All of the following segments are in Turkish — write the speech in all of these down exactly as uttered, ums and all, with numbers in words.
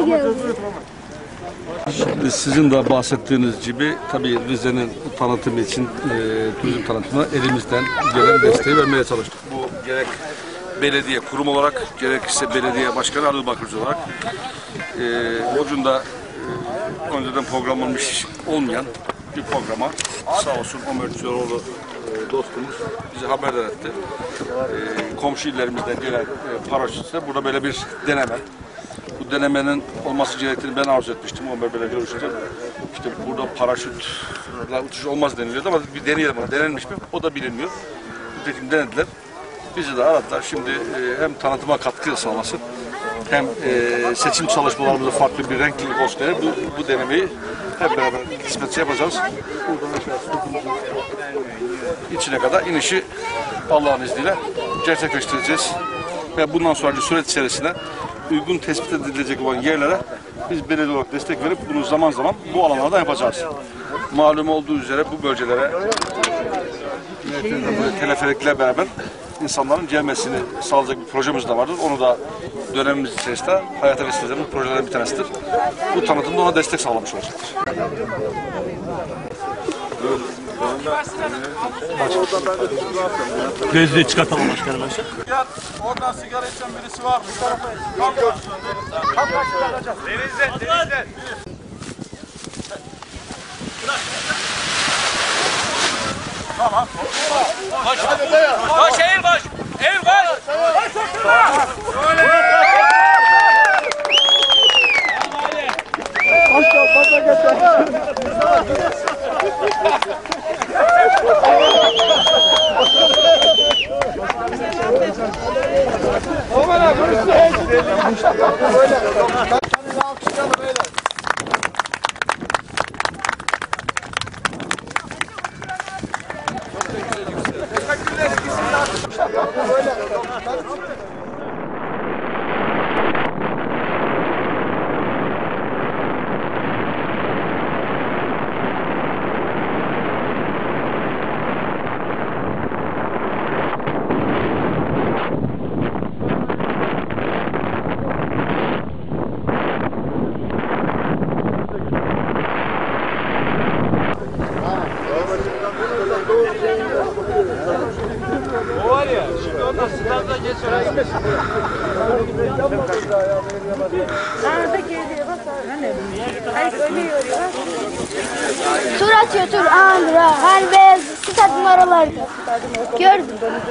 Şimdi sizin de bahsettiğiniz gibi tabii Rize'nin tanıtımı için, e, turizm tanıtımına elimizden gelen desteği vermeye çalıştık. Bu gerek belediye kurum olarak, gerekse belediye başkanı Arıl Bakırcı olarak e, ucunda e, önceden programlanmış olmayan bir programa sağ olsun Ömer Çoroğlu e, dostumuz bizi haberdar etti. E, komşu illerimizden gelen e, paraşütle burada böyle bir deneme. Bu denemenin olması gerektiğini ben arzu etmiştim Ömer Bey'le görüşünce. İşte burada paraşütle uçuş olmaz deniliyordu ama bir deneyelim. Denenmiş mi? O da bilinmiyor. Nitekim denediler. Bizi de aradılar. Şimdi e, hem tanıtıma katkı sağlasın hem e, seçim çalışmalarımızda farklı bir renklilik olsun diye bu, bu denemeyi hep beraber kısmetse yapacağız. Buradan içine kadar inişi Allah'ın izniyle gerçekleştireceğiz. Ve bundan sonraki süreç içerisinde uygun tespit edilecek olan yerlere biz belediye olarak destek verip bunu zaman zaman bu alanlarda yapacağız. Malum olduğu üzere bu bölgelere teleferikle beraber insanların gelmesini sağlayacak bir projemiz de vardır. Onu da dönemimiz içerisinde hayata geçireceğimiz projelerin bir tanesidir. Bu tanıtımda ona destek sağlamış olacaktır. Gözlüğü çıkartalım başkanım. Oradan sigara içen birisi var mı? Tam karşıdan. Tam karşıdan alacağız. Denizden, denizden. Tamam. Koş. Koş eğil koş. Eğil koş. Başka fazla geçer. Aman abi, o var ya, şimdi ondan standa geçiyor. Arada geliyor bak. Hayır ölüyor ya. Tur atıyor tur. Andra, her beyaz stat numaralarda. Gördüm.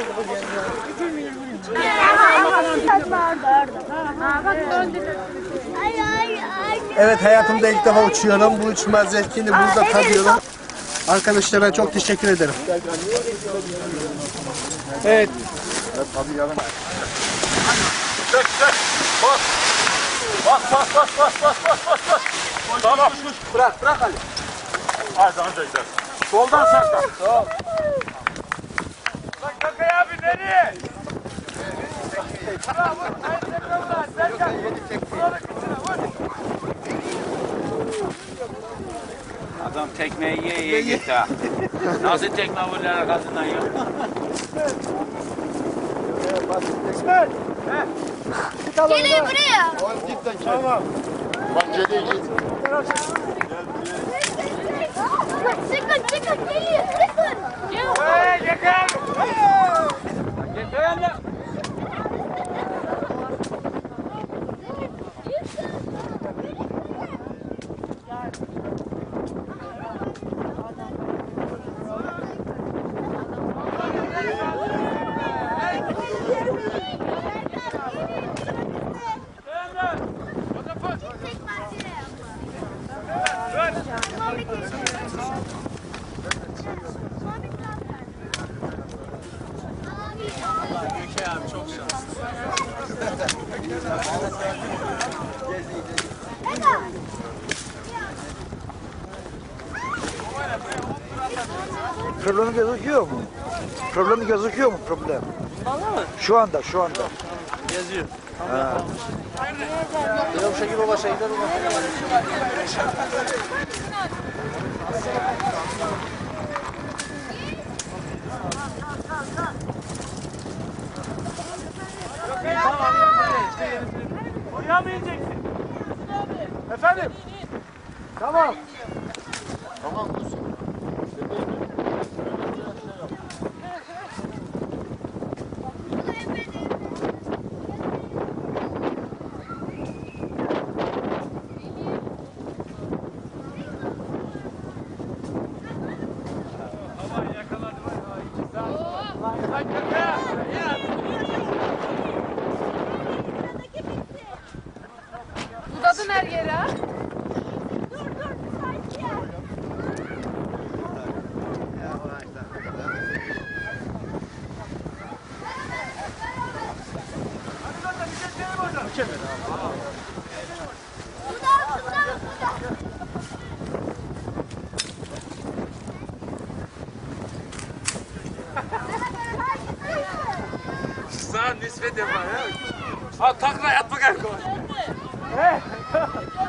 Evet, hayatımda ilk defa uçuyorum. Bu uçma zevkini burada tadıyorum. Arkadaşlara çok teşekkür ederim. Evet. Çek çek. Bas. Bas bas bas bas bas bas bas bas. Tamam. Bırak, bırak Ali. Hadi anca gider. Soldan sakla. Sol. Bak Kakay abi nereye? Bravo. Hayır tekrar ulan. Sen gel. Buralık içine vur. Adam tekmeyi yiye yiye gitti ha. Nasıl tekme vurlar arkasından ya? İsmail. Gelin buraya. Tamam. Bak geliyor git. Çıkın çıkın geliyor çıkın. Hey yakın. Getir yanına. Problemi gözüküyor mu? Problemi gözüküyor mu problem? Bana mı? Şu anda, şu anda. Yazıyor. Ha. Yoksa gibi baba şeyler olur. Oraya mı ineceksin? Efendim? Tamam. Uzadın her yere ha. Dur dur. Sakin. Sudan sudan sudan. Sana nispet yapar ya. Ha takla yat bakalım.